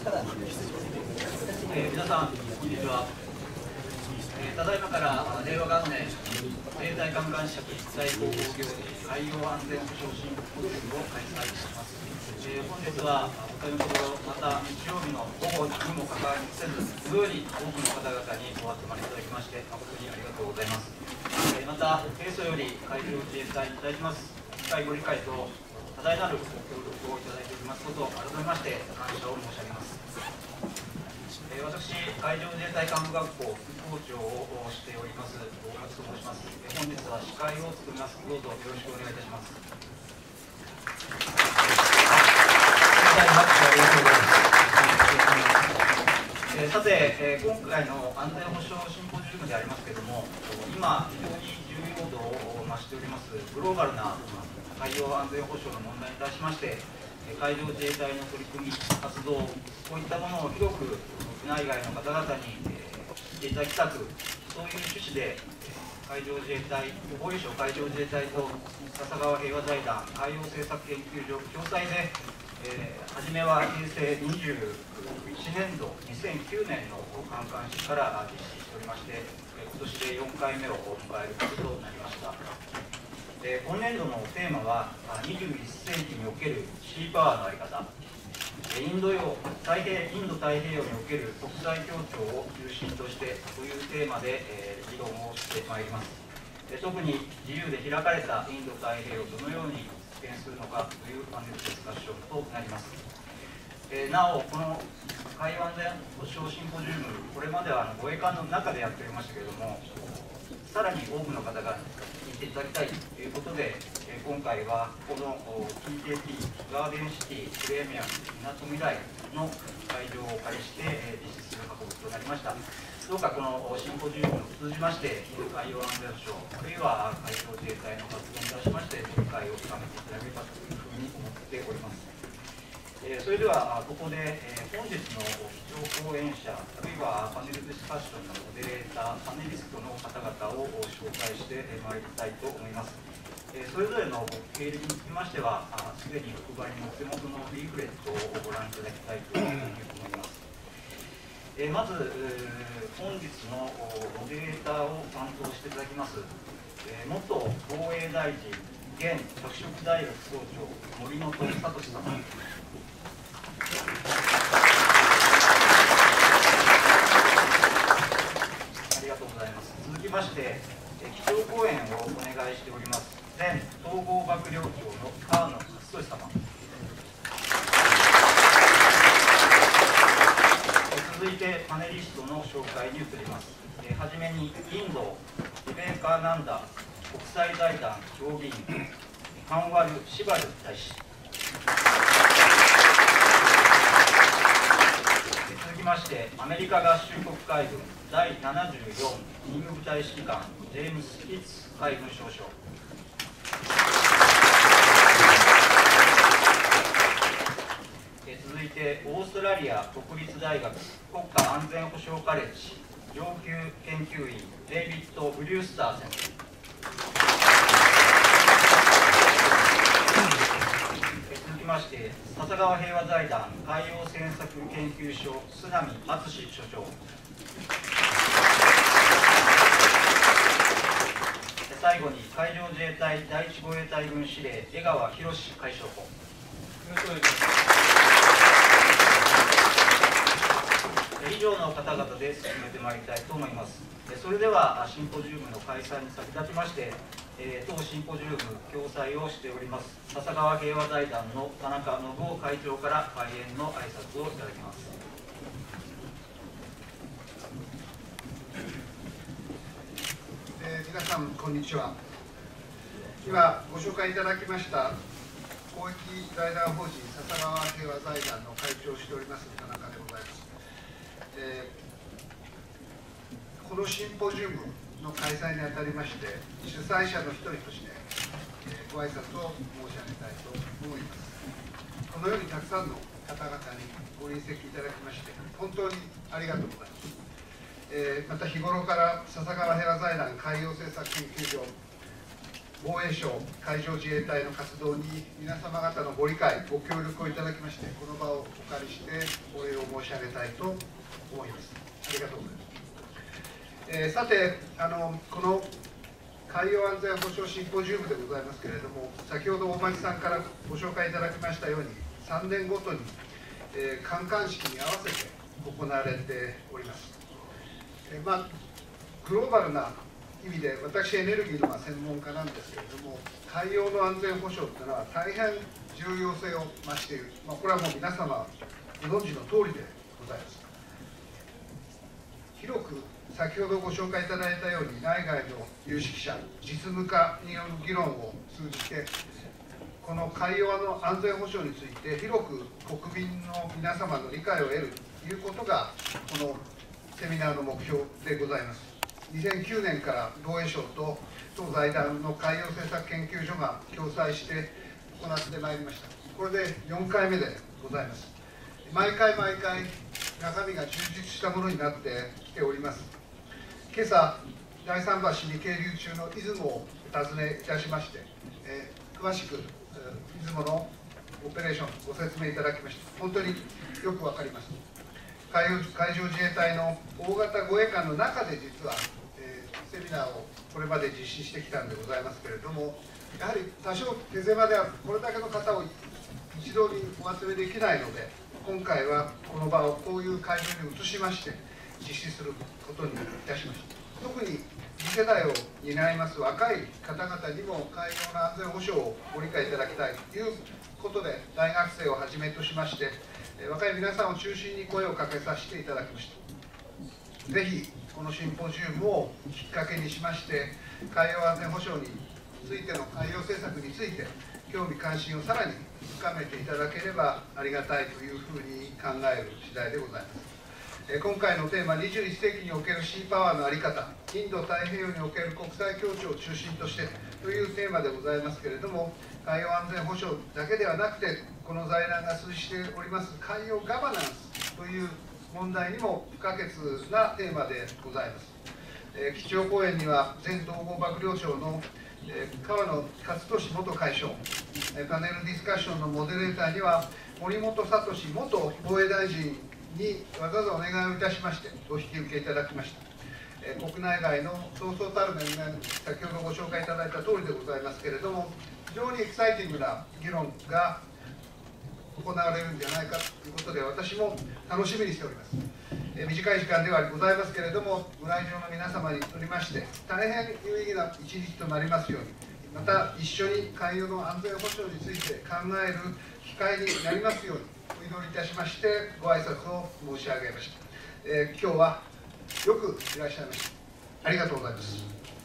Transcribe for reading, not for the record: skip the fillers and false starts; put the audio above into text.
皆さん、こんにちは。ただいまから令和元年自衛隊観艦式大統合行事海洋安全保障振興会を開催します。本日は他のところ、また日曜日の午後にもかかわりせず、このように多くの方々にお集まりいただきまして、誠にありがとうございます。また、平素より海上自衛隊にいただきます機会ご理解と多大なるご協力をいただいておりますことを改めまして感謝を申し上げます。私、海上自衛隊幹部学校副校長をしております大勝と申します。本日は司会を務めます。どうぞよろしくお願いいたします。さて、今回の安全保障シンポジウムでありますけれども、今、非常に重要度を増しておりますグローバルな海洋安全保障の問題に対しまして、海上自衛隊の取り組み、活動、こういったものを広く内外の方々に知っていただきたく、そういう趣旨で海上自衛隊、防衛省海上自衛隊と笹川平和財団海洋政策研究所共催で、初めは平成21年度、2009年の観艦式から実施しておりまして、今年で4回目を迎えることとなりました。今年度のテーマは、21世紀におけるシーパワーの在り方、インド太平洋における国際協調を中心としてというテーマで、議論をしてまいります。特に自由で開かれたインド太平洋をどのように実現するのかというパネルディスカッションとなります。なお、この海洋安全保障シンポジウム、これまでは護衛艦の中でやっておりましたけれども、さらに多くの方が聞いていただきたいということで、今回はこの TKP ガーデンシティプレミアムみなとみらいの会場をお借りして実施する運びとなりました。どうかこのシンポジウムを通じまして、海洋安全保障、あるいは海上自衛隊の活動に対しまして理解を深めていただければというふうに思っております。それではここで本日の基調講演者、あるいはパネルディスカッションのモデレーター、パネリストの方々を紹介してまいりたいと思います。それぞれの経歴につきましては、すでにお配りのお手元のリーフレットをご覧いただきたいというふうに思います。まず、本日のモデレーターを担当していただきます、元防衛大臣、現拓殖大学総長、森本聡様。ありがとうございます。続きまして、基調講演をお願いしております、前統合幕僚長の河野克俊様。続いてパネリストの紹介に移ります。はじめにインドリベーカーナンダ国際財団評議員カンワル・シバル大使。続きましてアメリカ合衆国海軍第74任務部隊指揮官ジェームス・ヒッツ海軍少将。続いてオーストラリア国立大学国家安全保障カレッジ上級研究員デイビッド・ブリュースター先生。続きまして笹川平和財団海洋政策研究所須波敦所長。最後に海上自衛隊第一護衛隊軍司令江川博海将補。よろしくお願いします。以上の方々で進めてまいりたいと思います。それではシンポジウムの開催に先立ちまして、当シンポジウム共催をしております笹川平和財団の田中信夫会長から開演の挨拶をいただきます。 皆さんこんにちは。今ご紹介いただきました公益財団法人笹川平和財団の会長をしております田中でございます。このシンポジウムの開催にあたりまして主催者の一人としてご挨拶を申し上げたいと思います。このようにたくさんの方々にご臨席いただきまして本当にありがとうございます。また日頃から笹川平和財団海洋政策研究所防衛省、海上自衛隊の活動に皆様方のご理解、ご協力をいただきまして、この場をお借りしてお礼を申し上げたいと思います。ありがとうございます。さて、この海洋安全保障シンポジウムでございますけれども、先ほど大町さんからご紹介いただきましたように、3年ごとに、観艦式に合わせて行われております。グローバルな意味で、私、エネルギーの専門家なんですけれども、海洋の安全保障というのは大変重要性を増している、これはもう皆様ご存知の通りでございます。広く先ほどご紹介いただいたように、内外の有識者、実務家による議論を通じて、この海洋の安全保障について、広く国民の皆様の理解を得るということが、このセミナーの目標でございます。2009年から防衛省と当財団の海洋政策研究所が共催して行ってまいりました。これで4回目でございます。毎回中身が充実したものになってきております。今朝、第3橋に係留中の出雲をお尋ねいたしまして、詳しく出雲のオペレーションご説明いただきました。本当によくわかります。海上自衛隊の大型護衛艦の中で実は、セミナーをこれまで実施してきたんでございますけれども、やはり多少手狭ではこれだけの方を一堂にお集めできないので、今回はこの場をこういう会場に移しまして実施することにいたしました。特に次世代を担います若い方々にも海洋の安全保障をご理解いただきたいということで、大学生をはじめとしまして若い皆さんを中心に声をかけさせていただきました。ぜひこのシンポジウムをきっかけにしまして、海洋安全保障についての海洋政策について興味関心をさらに深めていただければありがたいというふうに考える次第でございます。今回のテーマ、21世紀におけるシーパワーの在り方、インド太平洋における国際協調を中心としてというテーマでございますけれども、海洋安全保障だけではなくて、この財団が推しております海洋ガバナンスという問題にも不可欠なテーマでございます。基調講演には前統合幕僚長の河野克俊元海将、パネルディスカッションのモデレーターには森本聡元防衛大臣にわざわざお願いをいたしましてお引き受けいただきました。国内外のそうそうたる面々、先ほどご紹介いただいた通りでございますけれども、非常にエキサイティングな議論が行われるんじゃないかということで、私も楽しみにしております。短い時間ではございますけれども、ご来場の皆様にとりまして大変有意義な一日となりますように、また一緒に海洋の安全保障について考える機会になりますようにお祈りいたしましてご挨拶を申し上げました。今日はよくいらっしゃいました。ありがとうございます。